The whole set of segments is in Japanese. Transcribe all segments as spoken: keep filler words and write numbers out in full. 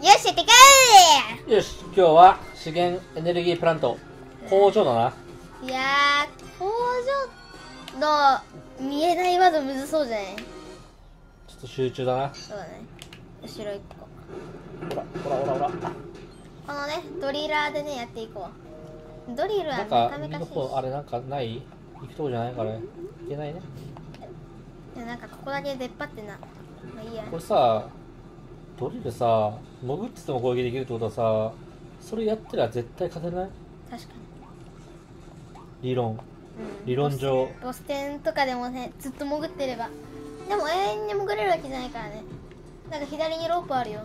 し、行ってくよし、今日は資源エネルギープラント工場だな。 ー。いやー、工場の見えないワードむずそうじゃない？ ちょっと集中だな。 そうだね。後ろ行こほらほらほらほら。 う。このね、ドリラーでね、やっていこう。ドリルはなんかなかなかしいし。 右の方あれなんかない？行くとこじゃないからいけないね。 いや、なんかここだけ出っ張ってな。まあいいや。 これさ、ドリルさ、潜ってても攻撃できるってことはさ、それやってりゃ絶対勝てない？ 確か理論。 に。うん、 理論上。 ボス戦とかでもね、ずっと潜ってれば。でも永遠に潜れるわけじゃないからね。なんか左にロープあるよ。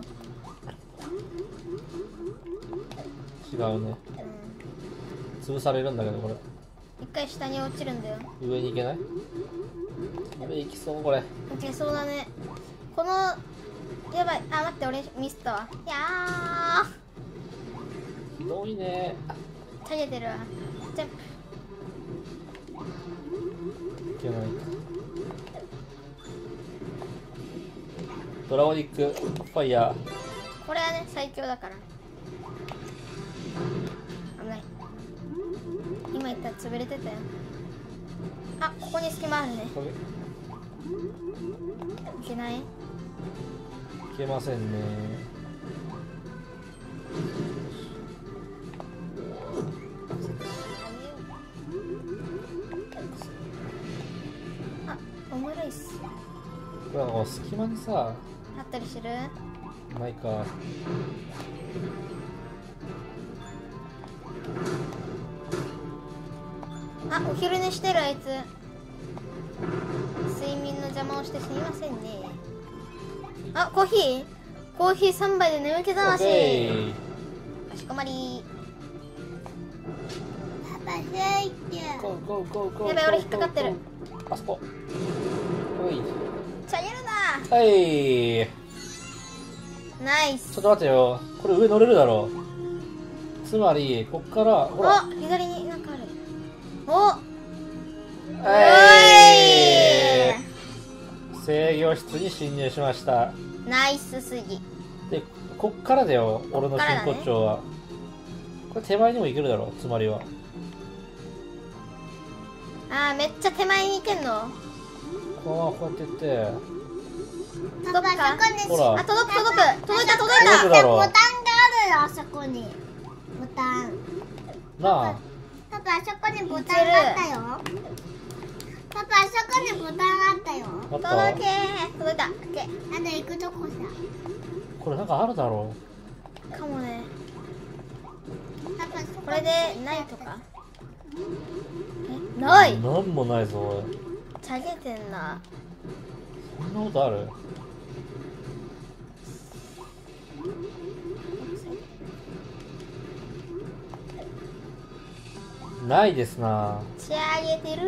違うね。 うん。 潰されるんだけどこれ。 一回下に落ちるんだよ。 上に行けない？上行きそうこれ。 いけそうだね。この、やばい。あ、待って、俺ミスったわ。いやひどいね。 ー、下げてるわ。ジャンプ。 いけない。ドラゴニックファイヤー。 これはね、最強だから。危ない。今言ったら潰れてたよ。あ、ここに隙間あるね。いけない？ いけませんね。 あ、オムライスこれはもう隙間にさ、 あったりする？ ないか。 あ、お昼寝してるあいつ。睡眠の邪魔をしてすみませんね。あ、コーヒーコーヒーさんばいで眠気覚まし。かしこまり。パパスイッゴーゴーゴーゴー。 やばい、俺引っかかってる。 あそこ。おい。 チャゲるな。 はい。 ナイス。 ちょっと待ってよ。これ上乗れるだろう。つまりこっからほら。 お、左になんかある。お、 はい。制御室に侵入しました。 ナイスすぎ。 で、こっからだよ。俺の真こっからだね骨頂は。これ手前にも行けるだろう。つまりは。 あー、めっちゃ手前に行けんの？ こうこうやって行って。 届くか？ ほら。 あ、届く届く。届いた届いた。 届くだろう。 ボタンがあるよ、あそこに。ボタン。 なあ。 パパ、あそこにボタンがあったよ。パパ、あそこにボタンがあったよ。 あった届けー。届いた。オッケー。 なんだ、行くとこさ。 これなんかあるだろかもね。 パパ、そここれでないとか？え、なう。 い。 なんもないぞおい。 チャゲてんな。 そんなことある？ないですな。 チャゲてる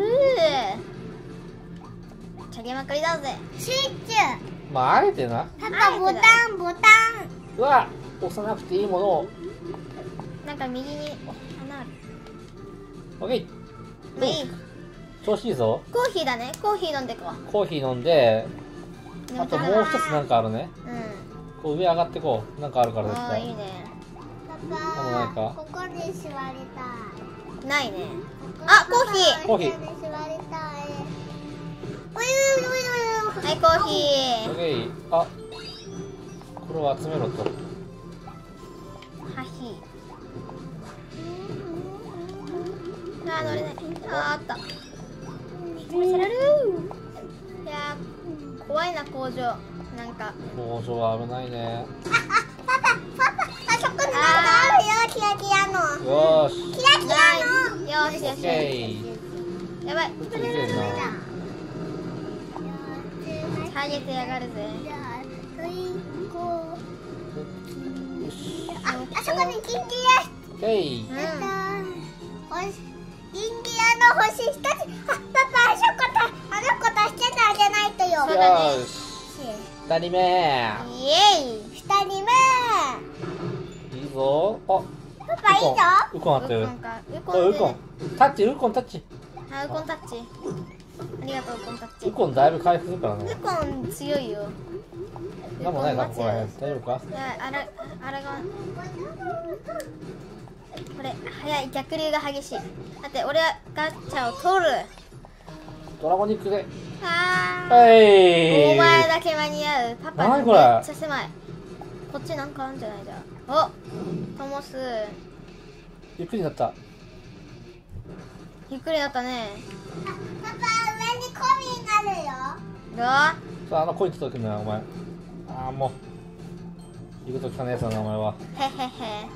ー。チャゲまくりだぜ。 スイッチ。 まああえてな。 パパ、ボタン、ボタン。 うわ押さなくていいものを。 なんか右に穴ある。 オッケー。 まあいい。 調子いいぞ。 コーヒーだね。コーヒー飲んでこコーヒー飲んで、 う。 あともう一つなんかあるね。 うん。 こう上上がってこう。なんかあるから絶ああ、いい対。 ね。 パあもうないかパ、ここに座りたい。 ないね。あ、コーヒー。 コーヒーここに座りたい。おいおいおいおい。 はい、コーヒオッケー。あ、これを集めろと。 ー。はひ。あー、乗れない。あー、あった。これせられるー。いやー、怖いな、工場。なんか。 工場は危ないね。 パパ、パパ、あそこになんかあるよ、キラキラの。 よーし。 キラキラの。 よーしよしオッケー。 やばい。 こっち見てんな。 下げてやがるぜ。 じゃあ、スインコ。 よし。 あ、あそこに金ギオッケー。 うん。 ラ。やったー。星、金ギラの星一つ。あ、パパ、あそこた、あの子助けてあげないとよ。 そうだねよーし。二人目。 イエイ。 二人目。 いいぞ。あ、 パパいいぞ。 ウコンあったよ。 ウコンか。ウコおい、 ンでウコン。タッチ、ウコンタッチ。 あ、ウコンタッチ。ありがとう、ウコンタッチ。 ウコンだいぶ回復するからね。 ウコン強いよ。 なんもないか、ここら辺。大丈夫か？ いや、あれ、あれが。これ、早い、逆流が激しい。だって、俺はガチャを取る。 ドラゴニックで。 あはー。 い。 お前だけ間に合う。パパめっ何これちゃ狭い。こっちなんかあるんじゃないじゃん。お、トモス。 ゆっくりになった。 ゆっくりだったね。 パパ、上にコビになるよ。 どう？ さあ、あのコイン取っとくんなよ、お前。ああ、もう。言うこと聞かないやつだな、お前は。 へへへ。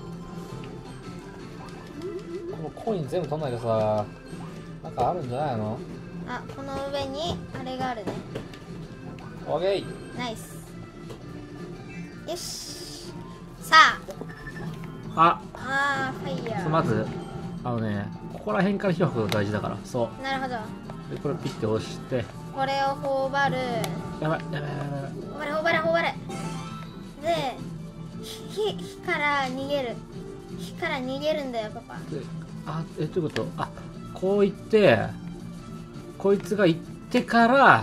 このコイン全部取んないとさ、なんかあるんじゃないの？ あ、この上にあれがあるね。 オッケー。 ナイス。よし。さあ、 あ、あー、ファイヤー。 まず、あのね、ここら辺から開くの大事だから、そなるほど。 う。で、これピッて押して、 これを頬張る。 やばい、やばい、やばい、やばい。 頬張れ、頬張れ、頬張れ。で、火、火から逃げる。火から逃げるんだよ、パパ。 で、あ、え、どういうこと？あ、こう行って、こいつが行ってから、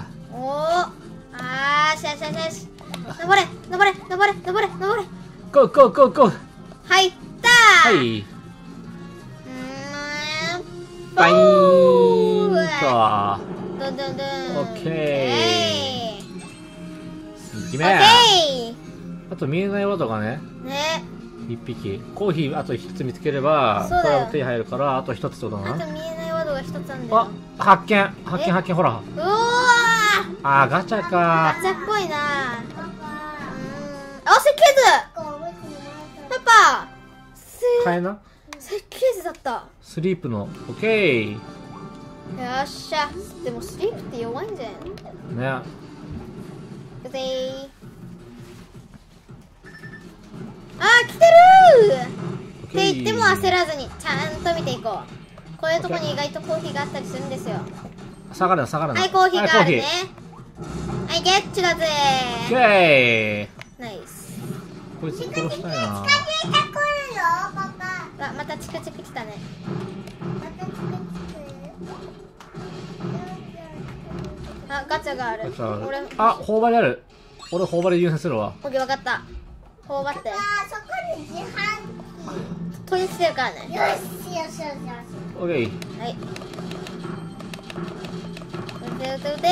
おお。あー、しゃしゃしゃし。登れ、登れ、登れ、登れ、登れ。 ゴーゴーゴーゴー。 入ったー。 はい。 うーん。 バイーンと。 ドンドンドン。 オッケーえい。 いきめ。 オッケあと見えないワードがね、 ー。ね。 一匹。コーヒーあと一つ見つければ、 そうだよこれも手に入るから、あと一つってことだな。 あと見えないワードが一つあるんだよ。 あ、発見発見え発見、ほら。 うおー。 あー、ガチャかガチャっぽいな。うーん。あ、設計図。 こう、向きにパパ。す買えな設計図だった。 スリープの、オッケー。 よっしゃ。でもスリープって弱いんじゃん。 ね。 うぜー。あー、来てるーって言っても焦らずにちゃんと見ていこう。こういうとこに意外とコーヒーがあったりするんですよ。 下がるな、下がるな。 はい、コーヒーがあるね。 はい、 はい、ゲッチュだぜコーヒー。オッケー。ナイス。 ー。こいつ殺したいな。 近づいてくるよ、パパ。 あ、またチクチク来たね。 また近づいてくる。 あ、ガチャがある。 ガチャある俺、 あ、頬張りある。俺頬張り優先するわ。 オッケー、わかった。頬張って。 あ、そこに自販取り付けるからね。 機。よし、よし、よし、よし。 オッケー。 はい。うてうてうてー。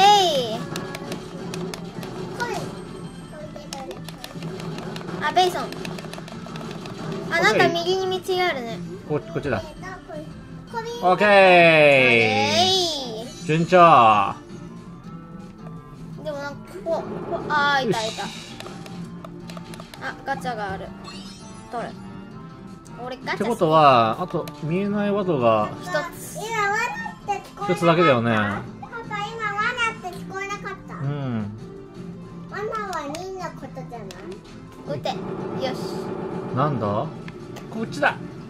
コイン。 あ、ベイソン。あ、なんか右に道があるね。 ここっちだ。 コイン。コイン。 オッケえー。 い。 順調。 でもなんかここ、ここあー、いたいた。あ、ガチャがある。取る。俺ガチャ。 ってことは、あと見えないワードが一つ。 今、罠って聞こえなかった。 一つだけだよね。 パパ、今、罠って聞こえなかった。 うん。 罠はみんなことじゃない？ 打て。よし。 なんだ？こっちだ。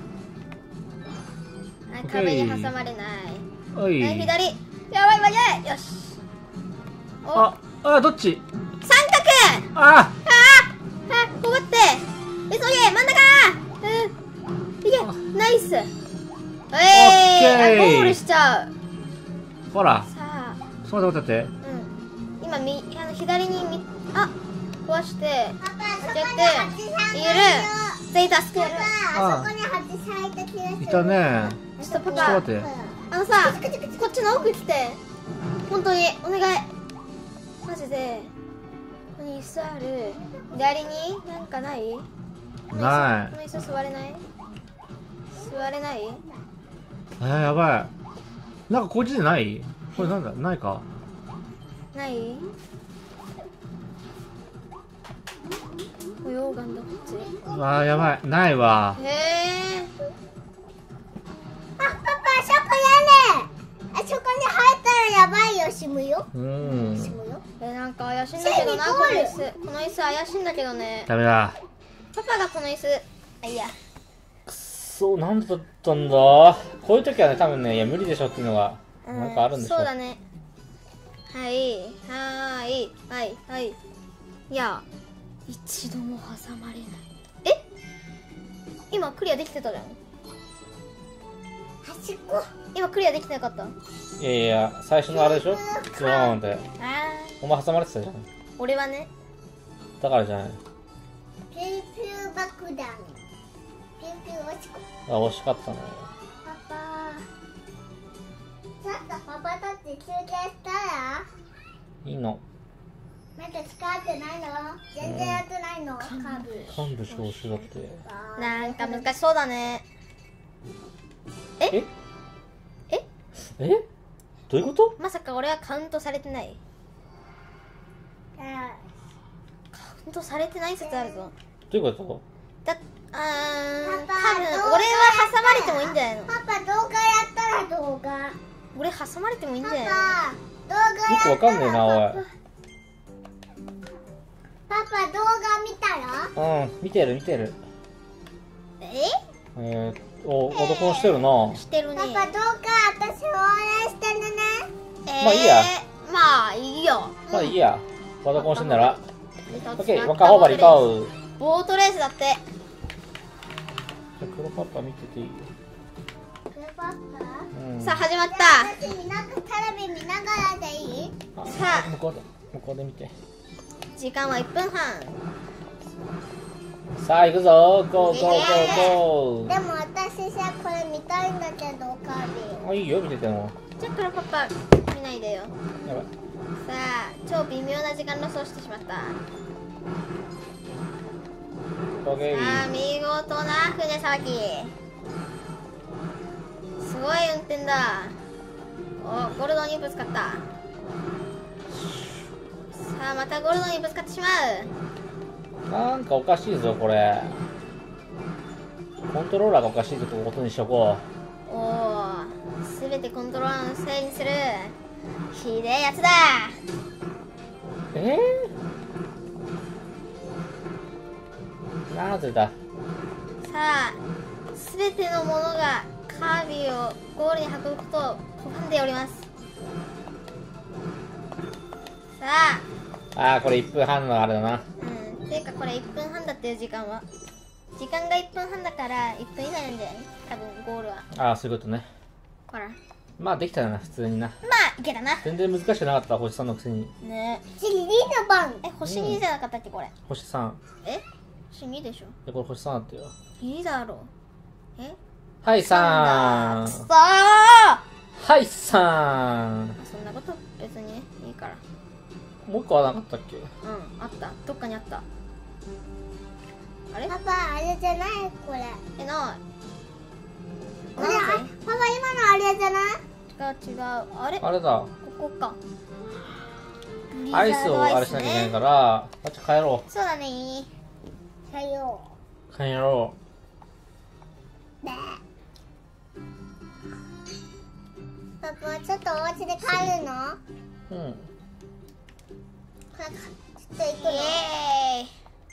はい、 オッケー壁に挟まれない。 おい。 はい、左。やばいやばい。よし。お、 あ、あ、どっち？ 三角。 あ、 あー、はい、こうやって。急げ、真ん中。うん。いけ、ナイス。えオッケーー、ゴールしちゃう。 ほら。 さあ、 そうだ、待ってて。 うん。今、み、あの、左にみ、あ、壊して。 パパ、そこ開けてに蜂さんがいるよ。 全員助ける。 パパ、あそこに蜂さんいた気がする。 いたね。 ちょっとパちょっと待って。 パ、あのさ、こっちの奥来て。本当に、お願い。マジで。ここに椅子ある。左になんかない？ ないこの椅子座れない？座れない？ えー、やばい。なんかこっちでない？これなんだ？ないか。 ない溶岩だこっち。 あー、やばい。ないわ。 へえ。 あ、パパ、そこやね。あそこに入ったらやばいよ、死ぬよ。 うん。 死ぬよ。 え、なんか怪しいんだけどな、この椅子。この椅子怪しいんだけどね。 ダメだ。 パパがこの椅子。あ、いいや。 くっそ、なんだったんだ。こういう時はね、多分ね、いや、無理でしょっていうのが、 うんなんかあるんでしょ。 そうだね。はい、はーい、はい、はい。いや、一度も挟まれない。え？今クリアできてたじゃん。 端っこ。 今クリアできてなかった？ いやいや、最初のあれでしょ？ズボーンって。 あお前挟まれてたじゃん。 ー、俺はね。 だからじゃない。 ピューピュー爆弾。ピューピュー落ちこ。 あ、惜しかったね。 パパ。ちょっとパパたち中継したら。 いいの。 まだ使ってないの？全然やってないの？カービ幹部招集だって。 ィ。 なんか難しそうだね。 えええどういうこと？ まさか俺はカウントされてない？カウントされてない説あるぞ。 どういうこと？ だあーパパ多分動画俺は挟まれてもいいんじゃないの？ パパ動画やったら動画。 俺挟まれてもいいんじゃないの？ パパ動画やったら。 よくわかんねえな、おい。 パパ動画見たら？ うん、見てる見てる。 ええー、お、男のしてるな。 してるね。 パパ動画私応援してるね。 えーまあいいや。 まあいいよ。 まあいいや。男のしてんなら。オッケー、 ー若ほばりかう。 ボートレースだって。 じゃあ黒パパ見てていい？ パパうん。 さあ始まった。 私見なテレビ見ながらでいい？ あさあ向こうで、向こうで見て。 時間はいっぷんはん。 さあ行くぞ。ゴーゴーゴーゴでも私さこれ見たいんだけどカービー。あ、いいよ見てても。 じゃあ黒パパ見ないでよ。 やばい。 さあ超微妙な時間ロスをしてしまった。 オッケさあー。 見事な船さばき。すごい運転だ。おゴルドにぶつかった。さあまたゴルドにぶつかってしまう。 なんかおかしいぞこれ。コントローラーがおかしいってことにしとこおおすべてコントローラーのせいにするひでえやつだ。 う。えー、なぜだ。 さあすべてのものがカービィをゴールに運ぶことを拒んでおります。さああー、これいっぷんはんのあれだな。 うんていうかこれいっぷんはんだっていう時間は時間がいっぷんはんだからいっぷん以内なんじゃない多分ゴールは。 ああ、そういうことね。 ほらまあできたな、普通にな。 まあいけたな全然難しくなかった、星さんのくせに。 ね。 ー。次リーの番。 え星にじゃなかったっけこれ？ 星さん。 え星にでしょ。 え、これ星さんだってよ。 いいだろう。えはい、さん。 くそー。あはい、さん。 そんなこと別にいいから。 もう一個はなかったっけ？ うんあったどっかにあった。あれパパあれじゃないこれ。 えないこれあパパ今のあれじゃない？ 違う違うあれこあれだ。 こか。 アイスをあれしなきゃいけないからら、あっち帰ろそうだね。 さよう。帰ろう。ねパパちょっとお家で帰るの？ う。うん。 これちょっと行くの？ イエーイ。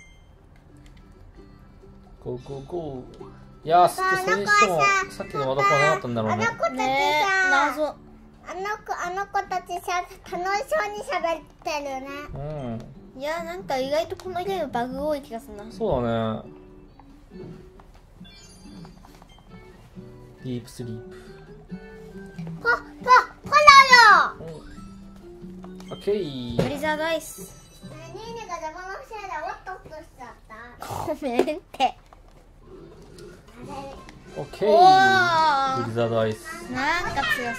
ゴーゴーゴー。いやー、それにしても、さっきの男はなかったんだろうね。 あの子たちねえさ、 謎。 あの子あの子たちさ楽しそうに喋ってるね。 うん。 いやなんか意外とこのゲームバグ多い気がするな。 そうだね。ディープスリープ。 ほほほらよ。 オッケー。 ブリザードアイス。 ニーニが邪魔のせいでおっとっとしちゃった。 ごめんってオッケおー。 ーブリザードアイス。 なんか強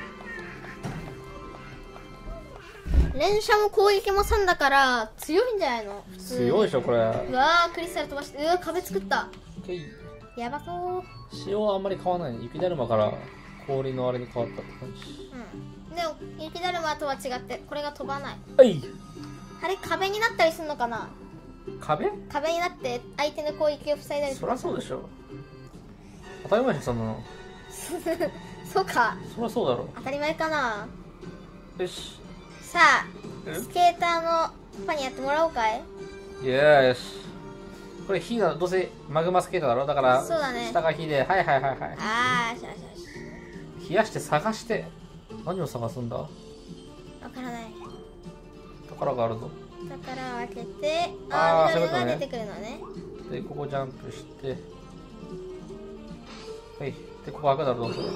そう。連射も攻撃もさんだから強いんじゃないの普通に。 強いでしょ、これ。 うわークリスタル飛ばしてうわ壁作った。 オッケー。 やばそう。 仕様はあんまり変わらないね。雪だるまから氷のあれに変わったって感じ。 うんでも雪だるまとは違ってこれが飛ばない。 はい。 あれ壁になったりするのかな。 壁？ 壁になって相手の攻撃を塞いだりする。 そりゃそうでしょ。当たり前でしょ、そんなの。 そうかそりゃそうだろ。 当たり前かな。 よし。 さあスケーターのパパにやってもらおうかい。 よし。これ火だ、どうせマグマスケーターだろ。だからそうだね下が火で、はいはいはいはい。 あーしよしよし。 冷やして探して、何を探すんだ？ わからない。 宝があるぞ。 宝を開けてあーあー緑そういうことねが出てくるのね。 で、ここジャンプして、はい。で、ここ開くだろ、どうぞ。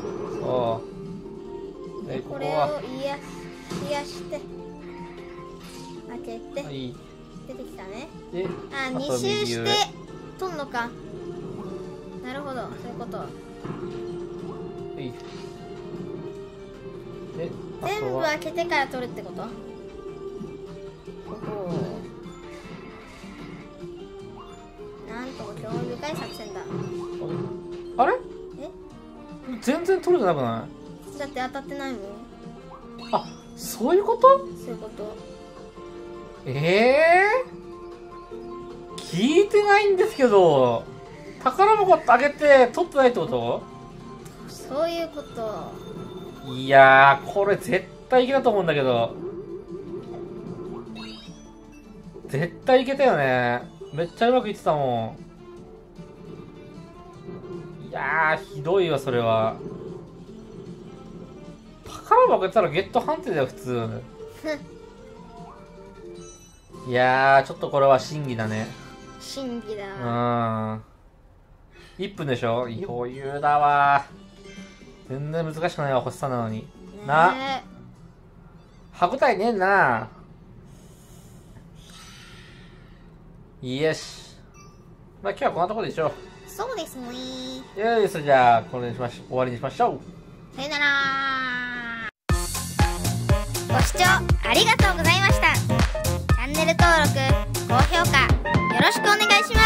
そう。で、こここれをは、 冷や冷やして開けて、 はい。 出てきたね。 で、 あ、 とに周右上して取んのか。なるほど、そういうこと。 はいで、あ全部とは開けてから取るってこと。ここなんとも興味深い作戦だ。 あれえ、 全然取れてなくなだって当たってないもん。 い？あ、そういうこと？ そういうこと。 ええー、聞いてないんですけど、宝箱あげて取ってないってこと？ そういうこと。 いやー、これ絶対いけたと思うんだけど。絶対いけたよね。めっちゃうまくいってたもん。いやー、ひどいわ、それは。宝箱開けたらゲット判定だよ、普通。いやー、ちょっとこれは審議だね。 審議だ。 うん。いっぷんでしょ？余裕だわ。全然難しくないわ、星さんなのに。な。 ね歯応えねえな。よし。まあ今日はこんなところでしょう。 え、そうですね。 よい、それじゃあ、これにしまし終わりにしましょう。 さよなら。ご視聴ありがとうございました。チャンネル登録、高評価よろしくお願いします。